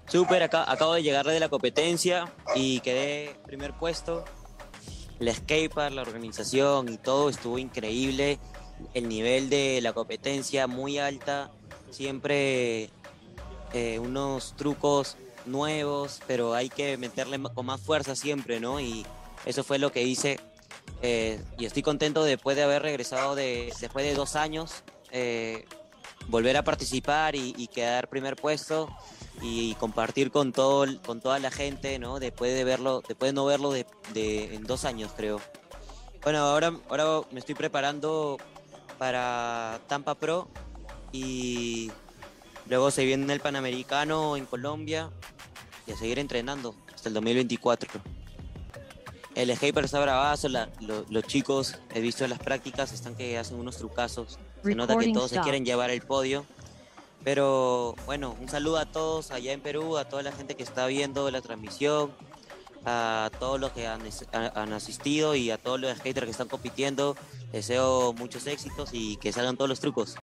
Súper, acabo de llegar de la competencia y quedé primer puesto. El skatepark, la organización y todo estuvo increíble. El nivel de la competencia muy alta. Siempre unos trucos nuevos, pero hay que meterle con más fuerza siempre, ¿no? Y eso fue lo que hice. Y estoy contento después de haber regresado después de 2 años. Volver a participar y quedar primer puesto y compartir con toda la gente, ¿no? Después de verlo, después de no verlo en 2 años, creo. Bueno, ahora me estoy preparando para Tampa Pro y luego se viene el Panamericano en Colombia y a seguir entrenando hasta el 2024. El skater está bravazo, los chicos, he visto en las prácticas, están que hacen unos trucazos. Se nota que Recording todos se quieren stopped. llevar el podio. Pero bueno, un saludo a todos allá en Perú, a toda la gente que está viendo la transmisión, a todos los que han asistido y a todos los skaters que están compitiendo. Deseo muchos éxitos y que salgan todos los trucos.